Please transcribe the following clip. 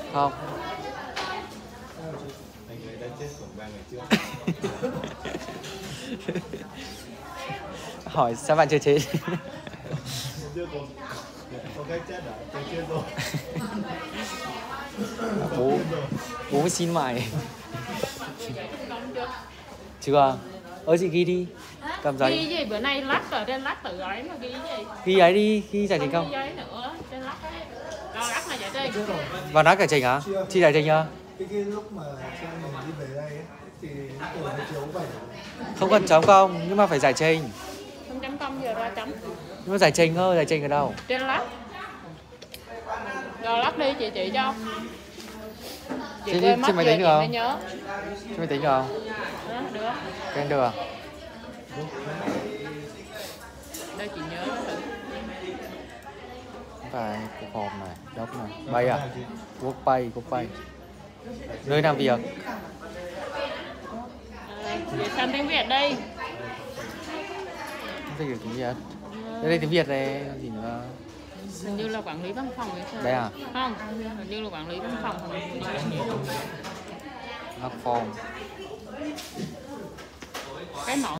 Không. Anh ấy đã chết khoảng 3 ngày trước. Hỏi sao bạn chưa chết? Chưa có cách chết à? Tôi chết rồi. Bố mới xin mày. Chưa. Ơ chị ghi đi. Cầm giấy. Ghi gì bữa nay lắc ở trên lắc tự ấy mà ghi gì? Ghi ấy đi, ghi giải trình không? Ghi giấy nữa, trên lắc ấy. Rồi lắc là giải trình. Vào nói giải trình hả? Chị giải trình chưa? Cái lúc mà xe mình đi về đây ấy, thì tuổi nó chiếu vậy. Không cần chấm công, nhưng mà phải giải trình. Không chấm công giờ ra chấm. Nhưng mà giải trình thôi, giải trình ở đâu? Trên lắc. Rồi lắc đi chị cho. Chị quên mất trên máy giờ tính chị được mới không? nhớ. Trên máy tính được không? Đó, được. Kênh được. Đây chị nhớ thử. Phải cục hòm này, đốc này. Bay à? Workpay. Nơi làm việc. Để sang tiếng Việt đi. Không thể hiểu tiếng Việt. Đây tiếng Việt này, gì nữa? Hình như là quản lý văn phòng hay sao? Đây à? Không, hình như là quản lý văn phòng. Form. Cái mẫu